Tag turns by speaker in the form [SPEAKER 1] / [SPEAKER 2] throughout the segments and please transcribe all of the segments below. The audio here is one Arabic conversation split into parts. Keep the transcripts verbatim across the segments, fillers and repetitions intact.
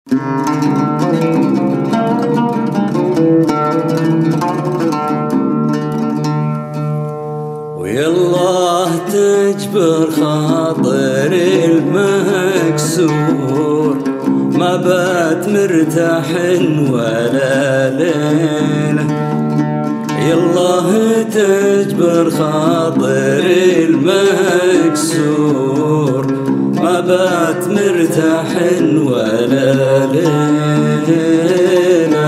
[SPEAKER 1] ويالله تجبر خاطري المكسور، ما بات مرتاح ولا ليلة. يالله تجبر خاطري المكسور، ما بات مرتاح ولا ليلة.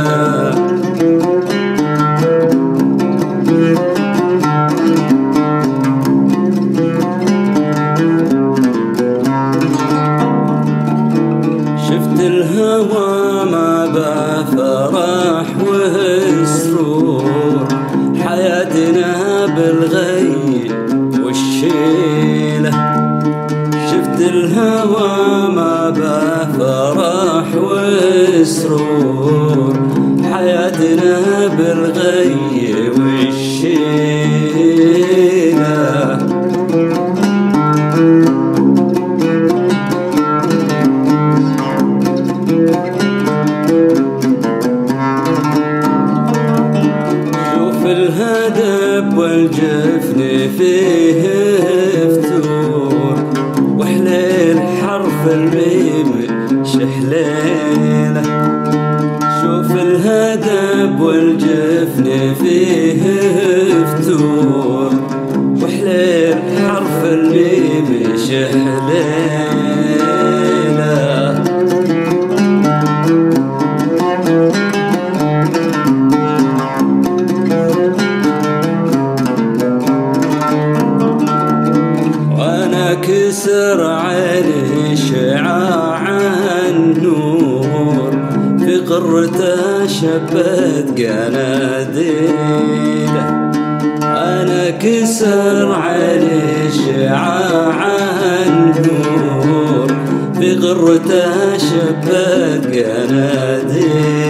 [SPEAKER 1] شفت الهوى ما بفرح وسرور، حياتنا بالغي والشيلة. شفت الهوى ما بفرح وسرور، حياتنا بالغي والشيلة. الهدب والجفن فيه فتور، وحليل حرف الميم شحليله. شوف الهدب والجفن فيه فتور، وحليل حرف الميم شحليله. كسر عيني شعاع النور، في قرته شبت قناديله. أنا كسر عيني شعاع النور، في قرته شبت قناديله.